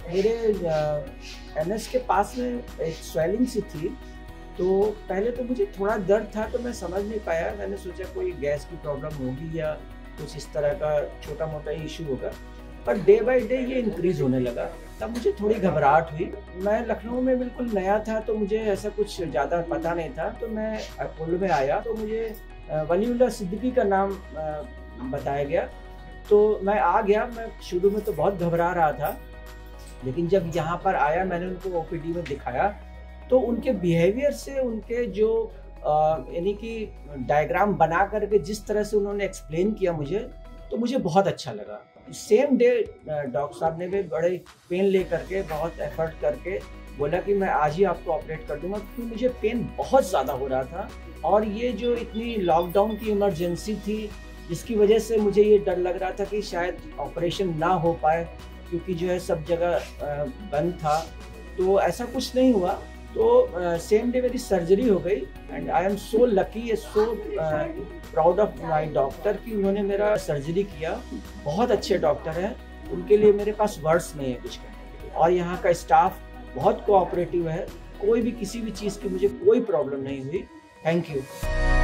मेरे एनएस के पास में एक स्वेलिंग सी थी। तो पहले तो मुझे थोड़ा दर्द था, तो मैं समझ नहीं पाया। मैंने सोचा कोई गैस की प्रॉब्लम होगी या कुछ इस तरह का छोटा मोटा इशू होगा। पर डे बाय डे ये इंक्रीज़ होने लगा। तब मुझे थोड़ी घबराहट हुई। मैं लखनऊ में बिल्कुल नया था, तो मुझे ऐसा कुछ ज़्यादा पता नहीं था। तो मैं अपोलो में आया, तो मुझे वलीउल्लाह सिद्दीकी का नाम बताया गया। तो मैं आ गया। मैं शुरू में तो बहुत घबरा रहा था, लेकिन जब यहाँ पर आया, मैंने उनको ओपीडी में दिखाया, तो उनके बिहेवियर से, उनके जो यानी कि डायग्राम बना करके जिस तरह से उन्होंने एक्सप्लेन किया मुझे, तो मुझे बहुत अच्छा लगा। सेम डे डॉक्टर साहब ने भी बड़े पेन ले करके, बहुत एफर्ट करके बोला कि मैं आज ही आपको ऑपरेट कर दूंगा, क्योंकि मुझे पेन बहुत ज़्यादा हो रहा था। और ये जो इतनी लॉकडाउन की इमरजेंसी थी, जिसकी वजह से मुझे ये डर लग रहा था कि शायद ऑपरेशन ना हो पाए, क्योंकि जो है सब जगह बंद था। तो ऐसा कुछ नहीं हुआ। तो सेम डे मेरी सर्जरी हो गई। And I am so lucky, so proud of my doctor कि उन्होंने मेरा सर्जरी किया। बहुत अच्छे डॉक्टर हैं, उनके लिए मेरे पास वर्ड्स नहीं है कुछ कहने के लिए। और यहाँ का स्टाफ बहुत कोऑपरेटिव है। कोई भी किसी भी चीज़ की मुझे कोई प्रॉब्लम नहीं हुई। Thank you.